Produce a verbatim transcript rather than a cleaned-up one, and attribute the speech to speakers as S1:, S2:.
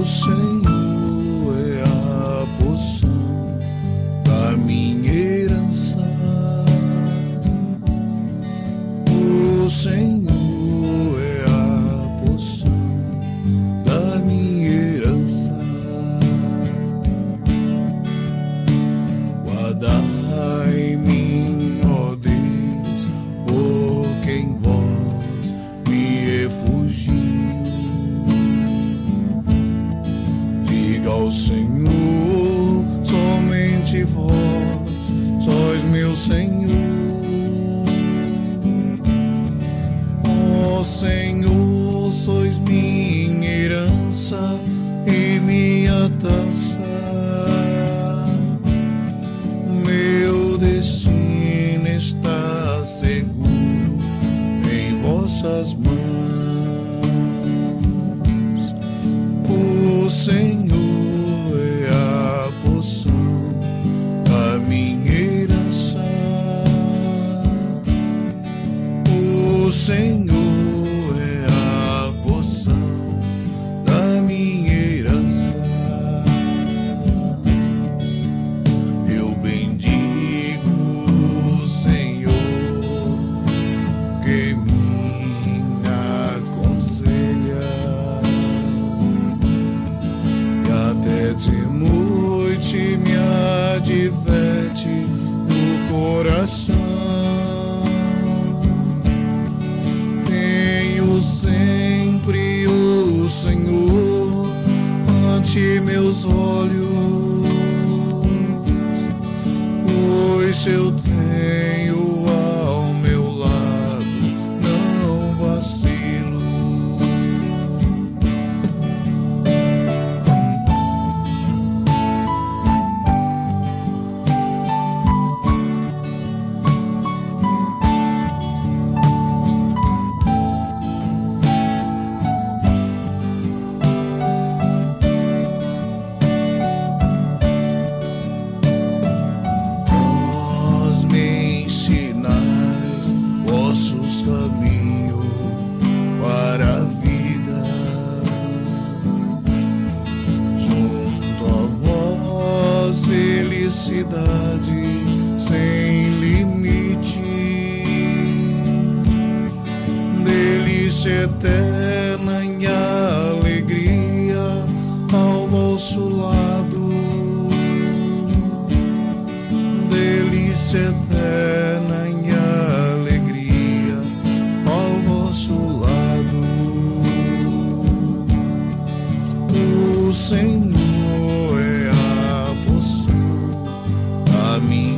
S1: O Senhor é a porção da minha herança. O Senhor é a porção da minha herança. Guardai em mim, ó Deus, porque em vós me refugio. Diga ao Senhor, somente vós sois meu Senhor. Ó Senhor, sois minha herança e minha taça. Meu destino está seguro em vossas mãos. O Senhor é a porção da minha herança. O Senhor é a porção da minha herança. Eu bendigo o Senhor que me aconselha. Até de noite me adverte o coração. Tenho sempre o Senhor ante meus olhos, pois se eu tenho ao meu lado, não vacilo. Vossos caminhos para a vida, junto a vós felicidade sem limite, delícia eterna e alegria ao vosso lado, delícia eterna e o Senhor é a porção da minha